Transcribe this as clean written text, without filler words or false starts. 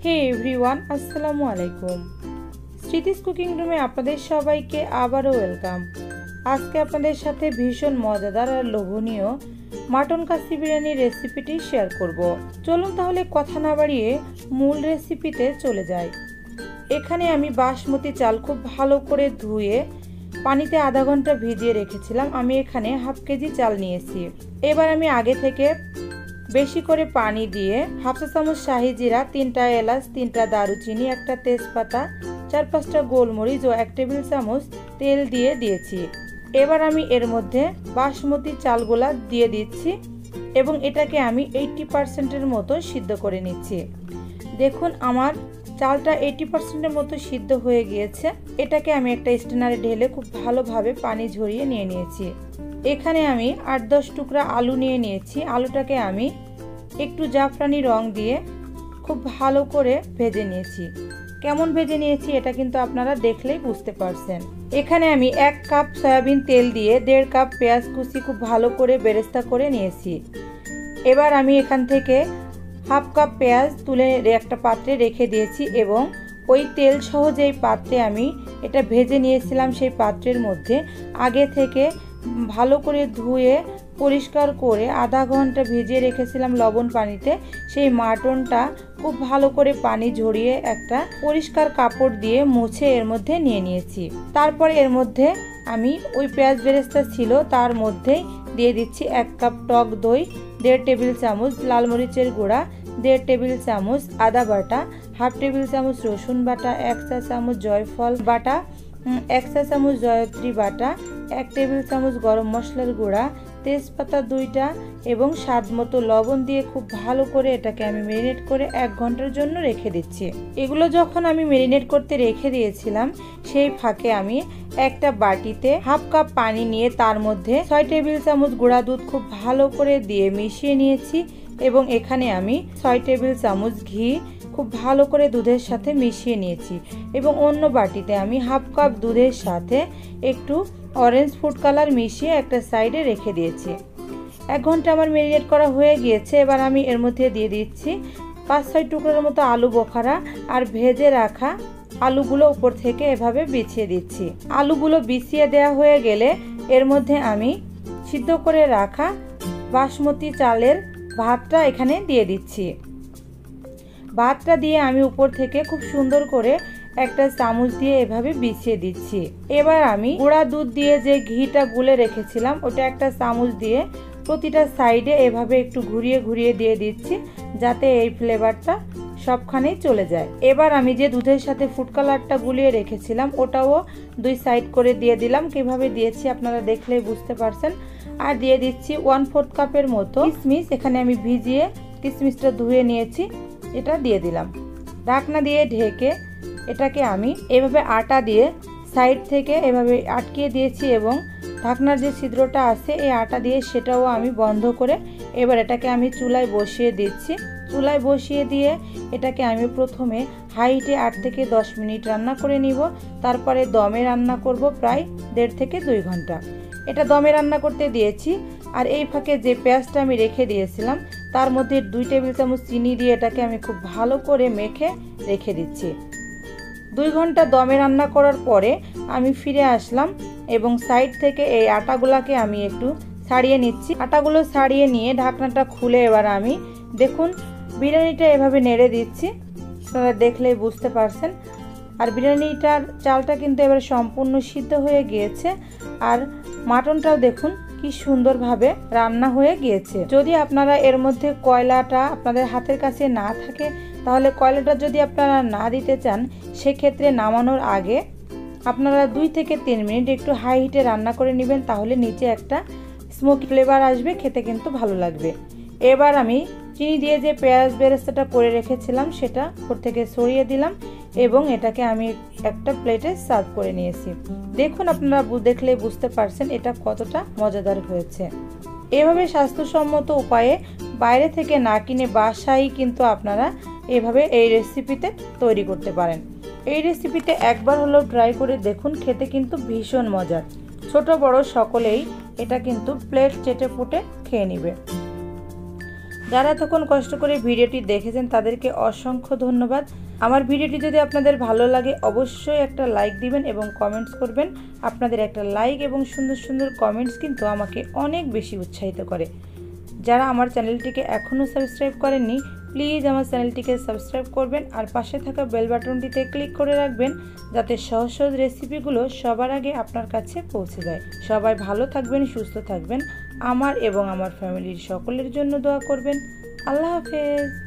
হে everyone, আসসালামু আলাইকুম। স্মৃতিস cooking রুমে আপনাদের সবাইকে আবারও ওয়েলকাম। আজকে আপনাদের সাথে ভীষণ মজাদার আর লোভনীয় মাটন কাসি বিরিয়ানির রেসিপিটি শেয়ার করব। চলুন তাহলে কথা না বাড়িয়ে মূল রেসিপিতে চলে যাই। এখানে আমি বাসমতি চাল খুব ভালো করে ধুয়ে পানিতে আধা ঘন্টা ভিজিয়ে রেখেছিলাম। আমি এখানে হাফ কেজি চাল নিয়েছি। এবার আমি আগে থেকে বেশি করে পানি দিয়ে হাফ চা চামচ শাহি জিরা, 3টা এলাচ, 3টা দারুচিনি, একটা তেজপাতা, 4-5টা গোলমরিচ ও 1 টেবিল চামচ তেল দিয়ে দিয়েছি। এবার আমি এর মধ্যে বাসমতি চালগুলা দিয়ে দিচ্ছি এবং এটাকে আমি 80%-এর মতো সিদ্ধ করে নিচ্ছি। দেখুন আমার চালটা 80%-এর মতো সিদ্ধ হয়ে গিয়েছে। এটাকে আমি একটা স্ট্রেনারে ঢেলে খুব ভালোভাবে পানি ঝরিয়ে নিয়ে নিয়েছি। এখানে আমি 8-10 টুকরা আলু নিয়ে নিয়েছি। আলুটাকে আমি একটু জাফরানি রং দিয়ে খুব ভালো করে ভেজে নিয়েছি। কেমন ভেজে নিয়েছি এটা কিন্তু আপনারা দেখলেই বুঝতে পারছেন। এখানে আমি 1 কাপ সয়াবিন তেল দিয়ে 1.5 কাপ পেঁয়াজ কুচি খুব ভালো করে বেরেস্তা করে নিয়েছি। এবার আমি এখান থেকে হাফ কাপ পেঁয়াজ তুলে একটা পাত্রে রেখে দিয়েছি এবং ওই তেল সহ যেই পাত্রে আমি এটা ভেজে নিয়েছিলাম সেই পাত্রের মধ্যে আগে থেকে ভালো করে ধুয়ে পরিষ্কার করে আধা ঘন্টা ভিজিয়ে রেখেছিলাম লবণ পানিতে। সেই মাটনটা খুব ভালো করে পানি ঝরিয়ে একটা পরিষ্কার কাপড় দিয়ে মুছে এর মধ্যে নিয়ে নিয়েছি। তারপর এর মধ্যে আমি ওই পেঁয়াজ বেরেস্তা ছিল তার মধ্যেই দিয়ে দিচ্ছি 1 কাপ টক দই, 1.5 টেবিল চামচ লাল মরিচের গুঁড়া, 1.5 টেবিল চামচ আদা বাটা, হাফ টেবিল চামচ রসুন বাটা, 1 চা চামচ জয়ফল বাটা, 1 চা চামচ জয়ত্রী বাটা, 1 টেবিল চামচ গরম মশলার গুঁড়া, তেজপাতা 2টা এবং স্বাদ মতো লবণ দিয়ে খুব ভালো করে এটাকে আমি ম্যারিনেট করে 1 ঘন্টার জন্য রেখে দিচ্ছি। এগুলো যখন আমি ম্যারিনেট করতে রেখে দিয়েছিলাম সেই ফাঁকে আমি একটা বাটিতে হাফ কাপ পানি নিয়ে তার মধ্যে 6 টেবিল চামচ গুঁড়া দুধ খুব ভালো করে দিয়ে মিশিয়ে নিয়েছি এবং এখানে আমি 6 টেবিল চামচ ঘি খুব ভালো করে দুধের সাথে মিশিয়ে নিয়েছি এবং অন্য বাটিতে আমি হাফ কাপ দুধের সাথে একটু অরেঞ্জ ফুড কালার মিশিয়ে একটা সাইডে রেখে দিয়েছি। 1 ঘন্টা আমার ম্যারিনেট করা হয়ে গিয়েছে। এবার আমি এর মধ্যে দিয়ে দিচ্ছি 5-6 টুকরোর মতো আলু বোখারা আর ভেজে রাখা আলুগুলো উপর থেকে এভাবে বিছিয়ে দিচ্ছি। আলুগুলো বিছিয়ে দেওয়া হয়ে গেলে এর মধ্যে আমি সিদ্ধ করে রাখা বাসমতি চালের ভাতটা এখানে দিয়ে দিচ্ছি। ভাতটা দিয়ে আমি উপর থেকে খুব সুন্দর করে একটা চামচ দিয়ে এভাবে বিছিয়ে দিচ্ছি। এবার আমি গুঁড়া দুধ দিয়ে যে ঘিটা গুলে রেখেছিলাম ওটা একটা চামচ দিয়ে প্রতিটা সাইডে এভাবে একটু ঘুরিয়ে ঘুরিয়ে দিয়ে দিচ্ছি যাতে এই ফ্লেভারটা সবখানেই চলে যায়। এবার আমি যে দুধের সাথে ফুড কালারটা গুলিয়ে রেখেছিলাম ওটাও 2 সাইড করে দিয়ে দিলাম। কিভাবে দিয়েছি আপনারা দেখলেই বুঝতে পারছেন। আর দিয়ে দিচ্ছি 1/4 কাপের মতো কিশমিশ। এখানে আমি ভিজিয়ে কিশমিশটা ধুয়ে নিয়েছি, এটা দিয়ে দিলাম। ঢাকনা দিয়ে ঢেকে এটাকে আমি এভাবে আটা দিয়ে সাইড থেকে এভাবে আটকিয়ে দিয়েছি এবং ঢাকনার যে ছিদ্রটা আছে এই আটা দিয়ে সেটাও আমি বন্ধ করে এবার এটাকে আমি চুলায় বসিয়ে দিচ্ছি। চুলায় বসিয়ে দিয়ে এটাকে আমি প্রথমে হাই হিটে 8 থেকে 10 মিনিট রান্না করে নিব। তারপরে দমে রান্না করব প্রায় 1.5 থেকে 2 ঘন্টা। এটা দমে রান্না করতে দিয়েছি। আর এই ফাঁকে যে পেঁয়াজটা আমি রেখে দিয়েছিলাম তার মধ্যে 2 টেবিল চামচ চিনি দিয়ে এটাকে আমি খুব ভালো করে মেখে রেখে দিচ্ছি। 2 ঘন্টা দমে রান্না করার পরে আমি ফিরে আসলাম এবং সাইড থেকে এই আটাগুলাকে আমি একটু ছাড়িয়ে নিচ্ছি। আটাগুলো ছাড়িয়ে নিয়ে ঢাকনাটা খুলে এবার আমি দেখুন বিরিয়ানিটা এভাবে নেড়ে দিচ্ছি। আপনারা দেখলেই বুঝতে পারছেন। আর বিরিয়ানিটার চালটা কিন্তু এবার সম্পূর্ণ সিদ্ধ হয়ে গিয়েছে আর মাটনটাও দেখুন কি সুন্দরভাবে রান্না হয়ে গিয়েছে। যদি আপনারা এর মধ্যে কয়লাটা আপনাদের হাতের কাছে না থাকে তাহলে কয়লাটা যদি আপনারা না দিতে চান সেক্ষেত্রে নামানোর আগে আপনারা 2 থেকে 3 মিনিট একটু হাই হিটে রান্না করে নেবেন, তাহলে নিচে একটা স্মোকি ফ্লেভার আসবে, খেতে কিন্তু ভালো লাগবে। এবার আমি চিনি দিয়ে যে পেঁয়াজ বেরেস্তাটা করে রেখেছিলাম সেটা উপর থেকে ছড়িয়ে দিলাম এবং এটাকে আমি একটা প্লেটে সার্ভ করে নিয়েছি। দেখুন আপনারা দেখলে বুঝতে পারছেন এটা কতটা মজাদার হয়েছে। এভাবে স্বাস্থ্যসম্মত উপায়ে বাইরে থেকে না কিনে বাসায় কিন্তু আপনারা এভাবে এই রেসিপিতে তৈরি করতে পারেন। এই রেসিপিতে একবার হলেও ট্রাই করে দেখুন, খেতে কিন্তু ভীষণ মজার। ছোট বড় সকলেই এটা কিন্তু প্লেট চেটে পুটে খেয়ে নেবে। যারা এতক্ষণ কষ্ট করে ভিডিওটি দেখেছেন তাদেরকে অসংখ্য ধন্যবাদ। আমার ভিডিওটি যদি আপনাদের ভালো লাগে অবশ্যই একটা লাইক দিবেন এবং কমেন্টস করবেন। আপনাদের একটা লাইক এবং সুন্দর সুন্দর কমেন্টস কিন্তু আমাকে অনেক বেশি উৎসাহিত করে। যারা আমার চ্যানেলটিকে এখনও সাবস্ক্রাইব করেননি প্লিজ আমার চ্যানেলটিকে সাবস্ক্রাইব করবেন আর পাশে থাকা বেল বাটনটিতে ক্লিক করে রাখবেন যাতে সহজ সহজ রেসিপিগুলো সবার আগে আপনার কাছে পৌঁছে যায়। সবাই ভালো থাকবেন, সুস্থ থাকবেন। আমার এবং আমার ফ্যামিলির সকলের জন্য দোয়া করবেন। আল্লাহ হাফেজ।